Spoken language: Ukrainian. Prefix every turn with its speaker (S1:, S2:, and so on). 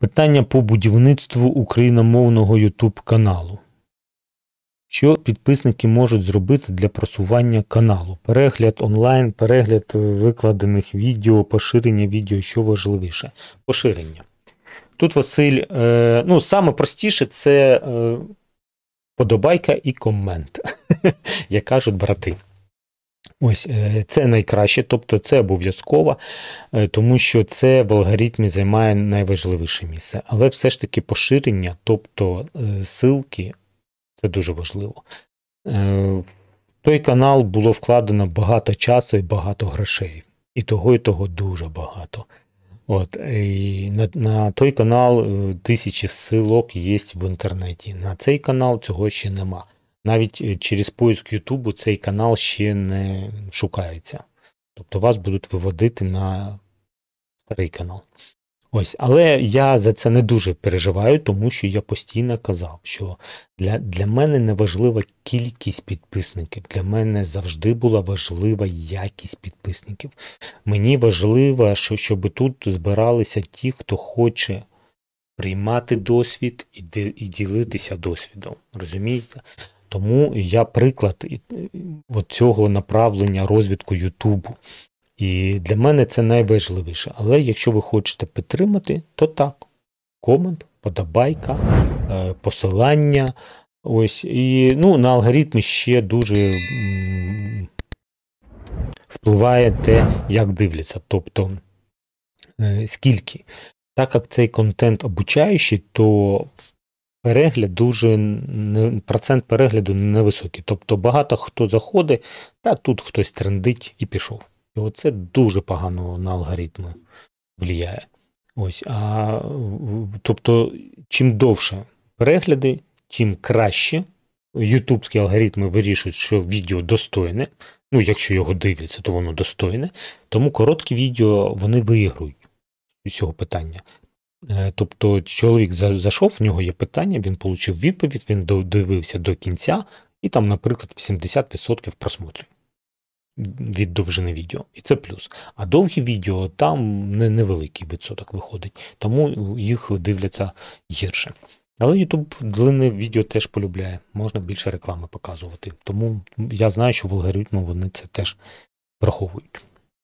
S1: Питання по будівництву україномовного YouTube каналу. Що підписники можуть зробити для просування каналу? Перегляд онлайн, перегляд викладених відео, поширення відео, що важливіше? Поширення. Тут, Василь, саме простіше це подобайка і комент, як кажуть брати. Ось, це найкраще, тобто це обов'язково, тому що це в алгоритмі займає найважливіше місце. Але все ж таки поширення, тобто ссылки, це дуже важливо. В той канал було вкладено багато часу і багато грошей. І того дуже багато. От, і на той канал тисячі ссылок є в інтернеті. На цей канал цього ще нема. Навіть через поиск Ютубу цей канал ще не шукається. Тобто вас будуть виводити на старий канал. Ось, але я за це не дуже переживаю, тому що я постійно казав, що для мене не важлива кількість підписників. Для мене завжди була важлива якість підписників. Мені важливо, щоб тут збиралися ті, хто хоче приймати досвід і ділитися досвідом. Розумієте? Тому я приклад цього направлення розвитку Ютубу. І для мене це найважливіше. Але якщо ви хочете підтримати, то так. Комент, подобайка, посилання. Ось. І на алгоритми ще дуже впливає те, як дивляться. Тобто, скільки. Так як цей контент обучаючий, то процент перегляду невисокий. Тобто багато хто заходить, та тут хтось трендить і пішов. І оце дуже погано на алгоритми впливає. Ось, тобто, чим довше перегляди, тим краще. Ютубські алгоритми вирішують, що відео достойне. Якщо його дивляться, то воно достойне. Тому короткі відео, вони виграють з цього питання. Тобто, чоловік зайшов, в нього є питання, він отримав відповідь, він додивився до кінця, і там, наприклад, 70% просмотрів від довжини відео. І це плюс. А довгі відео, там невеликий відсоток виходить, тому їх дивляться гірше. Але YouTube длинне відео теж полюбляє, можна більше реклами показувати. Тому я знаю, що в алгоритмі вони це теж враховують.